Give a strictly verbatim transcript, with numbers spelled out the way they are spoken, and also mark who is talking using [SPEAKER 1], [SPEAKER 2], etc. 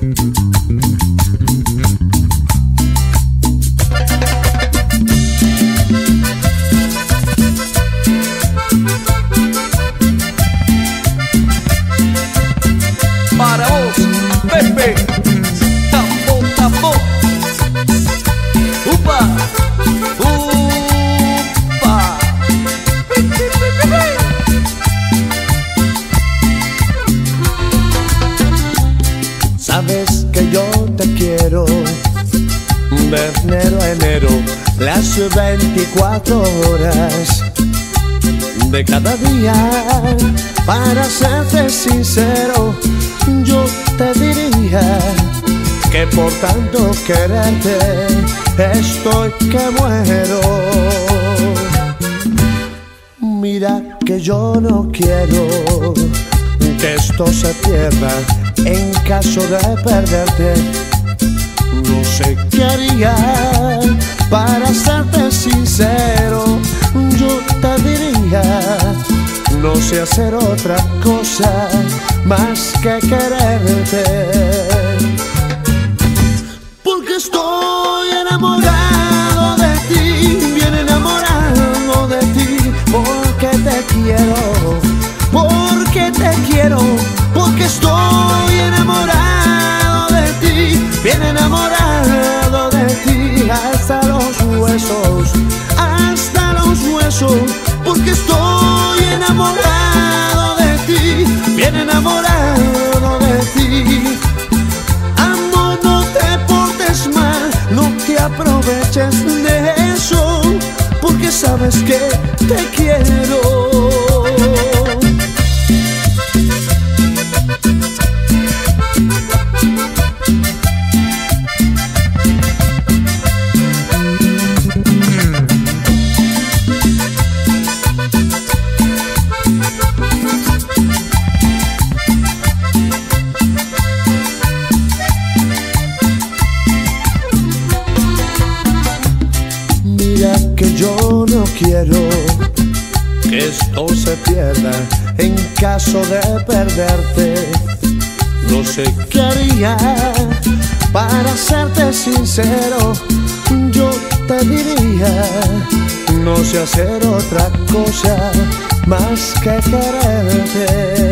[SPEAKER 1] Para vos, Pepe, tambo, tambo. Upa, upa.
[SPEAKER 2] Sabes que yo te quiero de enero a enero, las veinticuatro horas de cada día. Para serte sincero, yo te diría que por tanto quererte estoy que muero. Mira que yo no quiero que esto se pierda en caso de perderte. No sé qué haría, para serte sincero, yo te diría no sé hacer otra cosa más que quererte, porque estoy enamorado de ti, bien enamorado de ti, porque te quiero, porque te quiero, porque estoy enamorado de ti, bien enamorado de ti, hasta los huesos, hasta los huesos, porque estoy enamorado de ti, bien enamorado de ti. Amor, no te portes mal, no te aproveches de eso, porque sabes que te quiero. Que yo no quiero que esto se pierda en caso de perderte. No sé qué haría, para serte sincero, yo te diría no sé hacer otra cosa más que quererte.